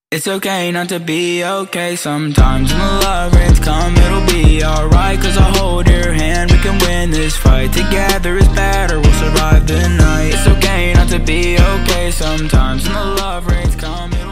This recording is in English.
It's okay not to be okay sometimes. When the love rains come, it'll be alright. Cause I'll hold your hand, we can win this fight. Together is better, we'll survive the night. It's okay not to be okay sometimes. When the love rains come,